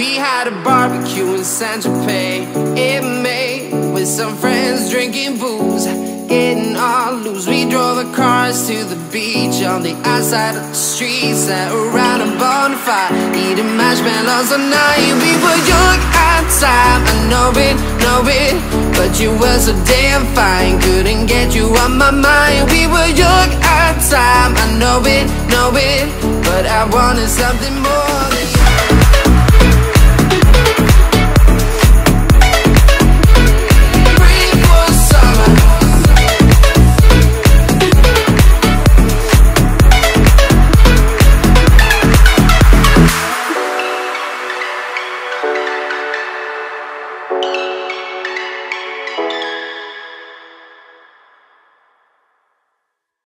We had a barbecue in Saint-Tropez. It made with some friends drinking booze, getting all loose. We drove our cars to the beach on the outside of the street, sat around a bonfire, eating marshmallows all night. We were young at the time, I know it, but you were so damn fine, couldn't get you on my mind. We were young at the time, I know it, but I wanted something more than you.